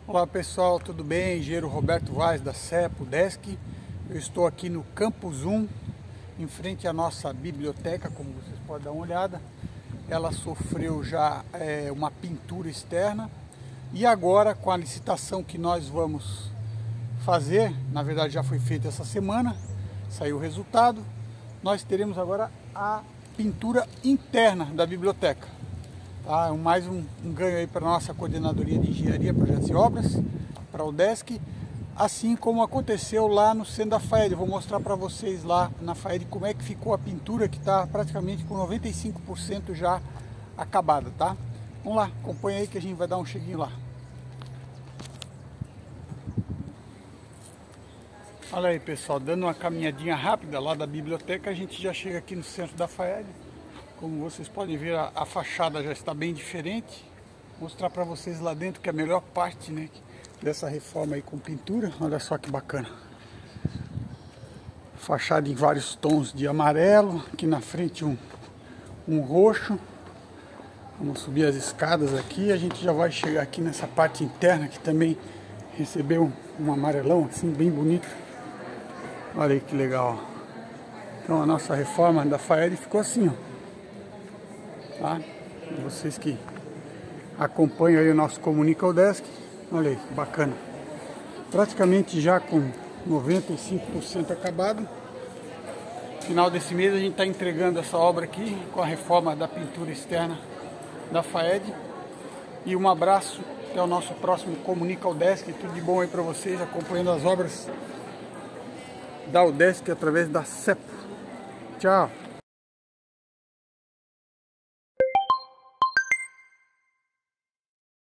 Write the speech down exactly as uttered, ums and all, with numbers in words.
Olá pessoal, tudo bem? Engenheiro Roberto Vaz da CEPO Desk. Eu estou aqui no Campus um, em frente à nossa biblioteca, como vocês podem dar uma olhada. Ela sofreu já é, uma pintura externa e agora, com a licitação que nós vamos fazer, na verdade já foi feita essa semana, saiu o resultado, nós teremos agora a pintura interna da biblioteca. Tá? Mais um, um ganho aí para a nossa coordenadoria de engenharia, projetos e obras, para o Desk, assim como aconteceu lá no centro da FAED. Eu vou mostrar para vocês lá na FAED como é que ficou a pintura, que está praticamente com noventa e cinco por cento já acabada, tá? Vamos lá, acompanha aí que a gente vai dar um cheguinho lá. Olha aí pessoal, dando uma caminhadinha rápida lá da biblioteca, a gente já chega aqui no centro da FAED. Como vocês podem ver, a, a fachada já está bem diferente. Vou mostrar para vocês lá dentro, que é a melhor parte, né, dessa reforma aí com pintura. Olha só que bacana. Fachada em vários tons de amarelo. Aqui na frente um, um roxo. Vamos subir as escadas aqui. A gente já vai chegar aqui nessa parte interna, que também recebeu um, um amarelão assim bem bonito. Olha aí que legal. Então a nossa reforma da FAED ficou assim, ó. Tá? Vocês que acompanham aí o nosso Comunica ao Desk, olha aí, bacana. Praticamente já com noventa e cinco por cento acabado. Final desse mês a gente está entregando essa obra aqui com a reforma da pintura externa da FAED. E um abraço, até o nosso próximo Comunica ao Desk. Tudo de bom aí para vocês, acompanhando as obras da UDESC através da CEPO. Tchau!